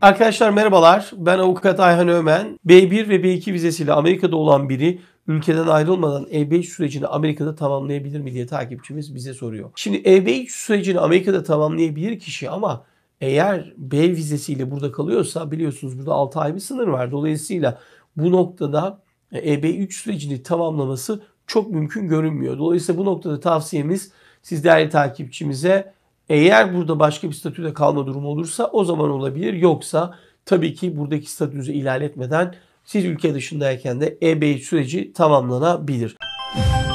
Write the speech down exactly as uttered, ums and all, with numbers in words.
Arkadaşlar merhabalar. Ben avukat Ayhan Ömen. B bir ve B iki vizesiyle Amerika'da olan biri ülkeden ayrılmadan E B üç sürecini Amerika'da tamamlayabilir mi diye takipçimiz bize soruyor. Şimdi E B üç sürecini Amerika'da tamamlayabilir kişi ama eğer B vizesiyle burada kalıyorsa biliyorsunuz burada altı ay bir sınır var. Dolayısıyla bu noktada E B üç sürecini tamamlaması çok mümkün görünmüyor. Dolayısıyla bu noktada tavsiyemiz siz değerli takipçimize eğer burada başka bir statüde kalma durumu olursa o zaman olabilir. Yoksa tabii ki buradaki statünüzü ihlal etmeden siz ülke dışındayken de E B üç süreci tamamlanabilir.